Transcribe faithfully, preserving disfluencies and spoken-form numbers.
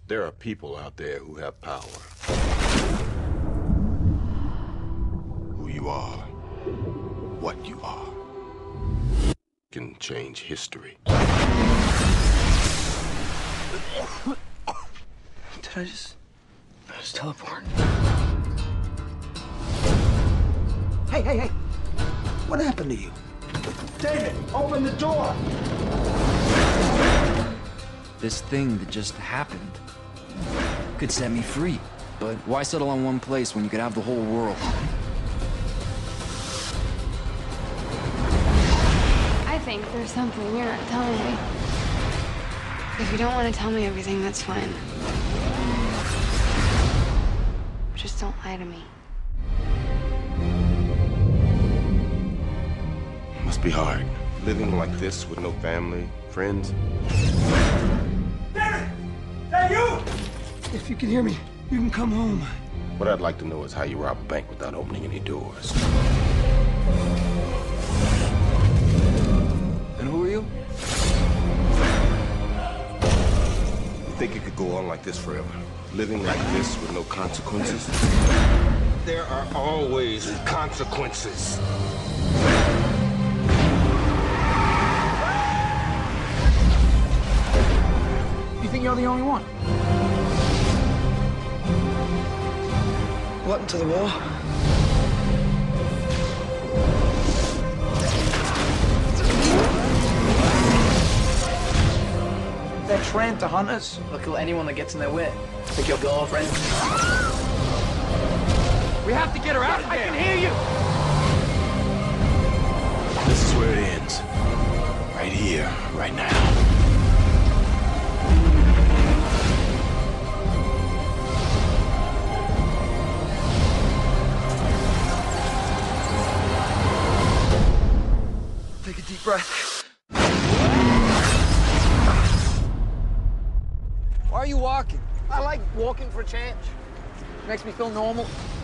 There are people out there who have power. Who you are, what you are, can change history. Did I just... I just teleport? Hey, hey, hey! What happened to you? David, open the door! This thing that just happened could set me free. But why settle on one place when you could have the whole world? I think there's something you're not telling me. If you don't want to tell me everything, that's fine. Just don't lie to me. Must be hard, living like this with no family, friends. David! Is that you? If you can hear me, you can come home. What I'd like to know is how you rob a bank without opening any doors. And who are you? You think it could go on like this forever? Living like this with no consequences? There are always consequences. You think you're the only one? What, into the wall? They're trained to hunt us. They'll kill anyone that gets in their way. Like your girlfriend. We have to get her out of there. I can hear you. This is where it ends. Right here, right now. Take a deep breath. Why are you walking? I like walking for a change. Makes me feel normal.